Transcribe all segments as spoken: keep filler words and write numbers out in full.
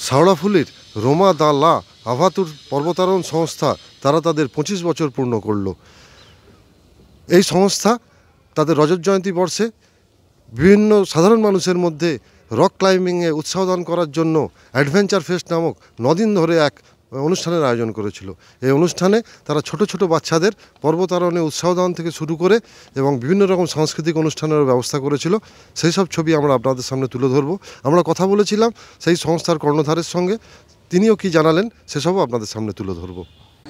শেওড়াফুলির রোমা দা লা আভাতুর পর্বতারোহণ সংস্থা তারা তাদের পঁচিশ বছর পূর্ণ করল। এই সংস্থা তাদের রজত জয়ন্তী বর্ষে বিভিন্ন সাধারণ মানুষের মধ্যে রক ক্লাইম্বিংয়ে উৎসাহ দান করার জন্য অ্যাডভেঞ্চার ফেস্ট নামক নদিন ধরে এক অনুষ্ঠানের আয়োজন করেছিল। এই অনুষ্ঠানে তারা ছোট ছোট বাচ্চাদের পর্বতারোহণে উৎসাহ দান থেকে শুরু করে এবং বিভিন্ন রকম সাংস্কৃতিক অনুষ্ঠানের ব্যবস্থা করেছিল। সেই সব ছবি আমরা আপনাদের সামনে তুলে ধরব। আমরা কথা বলেছিলাম সেই সংস্থার কর্ণধারের সঙ্গে, তিনিও কি জানালেন সেসবও আপনাদের সামনে তুলে ধরব।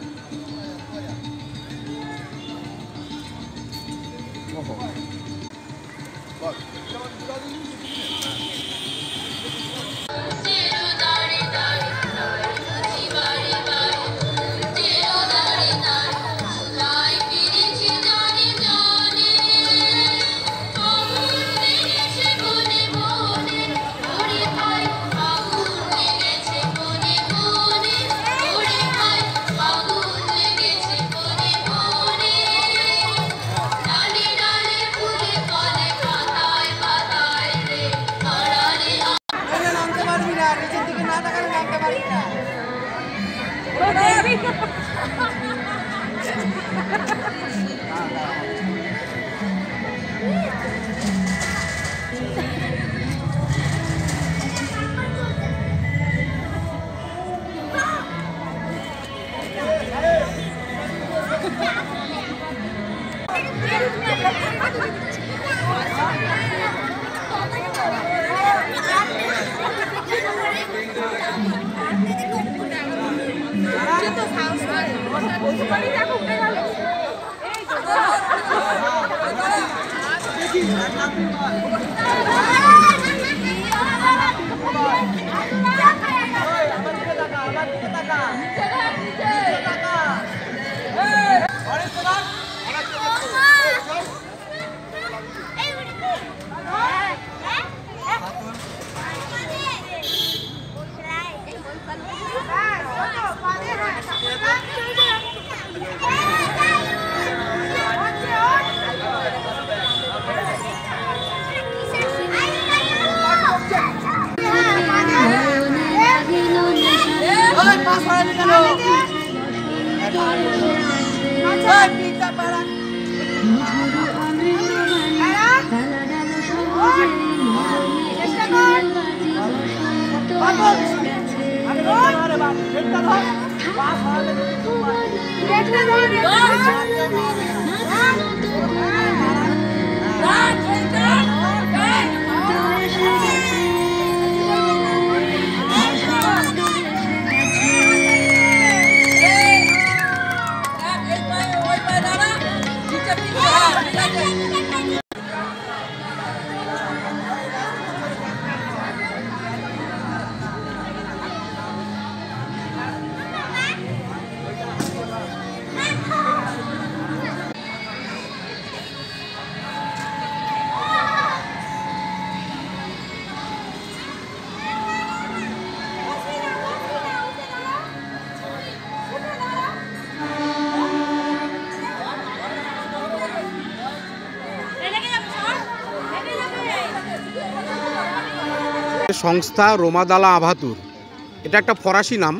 সংস্থা রোমা দা লা আভাতুর, এটা একটা ফরাসি নাম।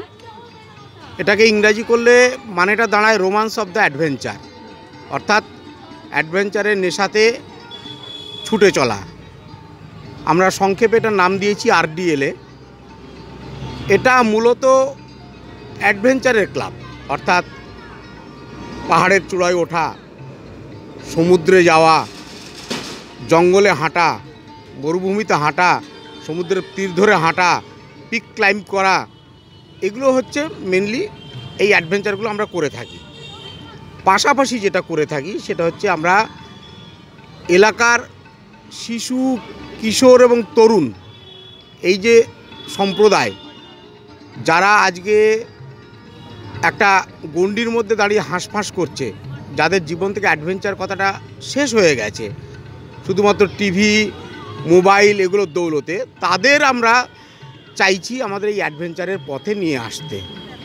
এটাকে ইংরাজি করলে মানেটা দাঁড়ায় রোমান্স অফ দ্য অ্যাডভেঞ্চার, অর্থাৎ অ্যাডভেঞ্চারের নেশাতে ছুটে চলা। আমরা সংক্ষেপে এটার নাম দিয়েছি আরডিএলএ। এটা মূলত অ্যাডভেঞ্চারের ক্লাব, অর্থাৎ পাহাড়ের চূড়ায় ওঠা, সমুদ্রে যাওয়া, জঙ্গলে হাঁটা, মরুভূমিতে হাঁটা, সমুদ্রের তীর ধরে হাঁটা, পিক ক্লাইম্ব করা, এগুলো হচ্ছে মেনলি এই অ্যাডভেঞ্চারগুলো আমরা করে থাকি। পাশাপাশি যেটা করে থাকি সেটা হচ্ছে আমরা এলাকার শিশু, কিশোর এবং তরুণ, এই যে সম্প্রদায় যারা আজকে একটা গণ্ডির মধ্যে দাঁড়িয়ে হাঁসফাঁস করছে, যাদের জীবন থেকে অ্যাডভেঞ্চার কথাটা শেষ হয়ে গেছে শুধুমাত্র টিভি, মোবাইল এগুলোর দৌলতে, তাদের আমরা চাইছি আমাদের এই অ্যাডভেঞ্চারের পথে নিয়ে আসতে।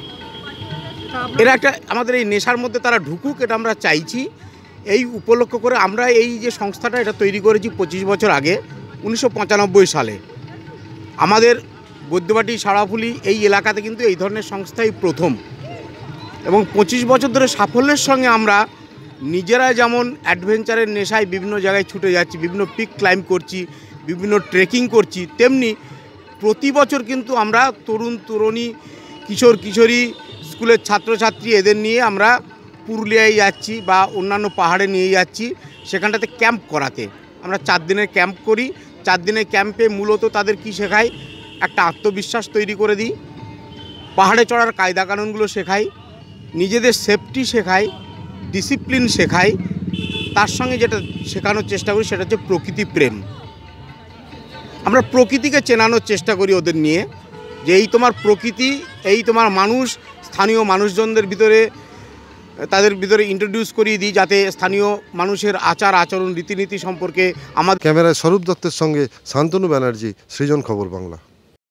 এরা একটা আমাদের এই নেশার মধ্যে তারা ঢুকুক, এটা আমরা চাইছি। এই উপলক্ষ করে আমরা এই যে সংস্থাটা এটা তৈরি করেছি পঁচিশ বছর আগে, উনিশশো পঁচানব্বই সালে। আমাদের বৈদ্যবাটি সারাফুলি এই এলাকাতে কিন্তু এই ধরনের সংস্থাই প্রথম, এবং পঁচিশ বছর ধরে সাফল্যের সঙ্গে আমরা নিজেরা যেমন অ্যাডভেঞ্চারের নেশায় বিভিন্ন জায়গায় ছুটে যাচ্ছি, বিভিন্ন পিক ক্লাইম্ব করছি, বিভিন্ন ট্রেকিং করছি, তেমনি প্রতি বছর কিন্তু আমরা তরুণ তরুণী, কিশোর কিশোরী, স্কুলের ছাত্রছাত্রী এদের নিয়ে আমরা পুরুলিয়ায় যাচ্ছি বা অন্যান্য পাহাড়ে নিয়ে যাচ্ছি সেখানটাতে ক্যাম্প করাতে। আমরা চার দিনের ক্যাম্প করি। চার দিনের ক্যাম্পে মূলত তাদের কি শেখাই, একটা আত্মবিশ্বাস তৈরি করে দিই, পাহাড়ে চড়ার কায়দা কানুনগুলো শেখাই, নিজেদের সেফটি শেখাই, ডিসিপ্লিন শেখাই, তার সঙ্গে যেটা শেখানোর চেষ্টা করি সেটা হচ্ছে প্রকৃতি প্রেম। আমরা প্রকৃতিকে চেনানোর চেষ্টা করি ওদের নিয়ে, যে এই তোমার প্রকৃতি, এই তোমার মানুষ, স্থানীয় মানুষজনদের ভিতরে তাদের ভিতরে ইন্ট্রোডিউস করিয়ে দিই, যাতে স্থানীয় মানুষের আচার আচরণ রীতিনীতি সম্পর্কে আমাদের। ক্যামেরায় স্বরূপ দত্তের সঙ্গে শান্তনু ব্যানার্জি, সৃজন খবর বাংলা।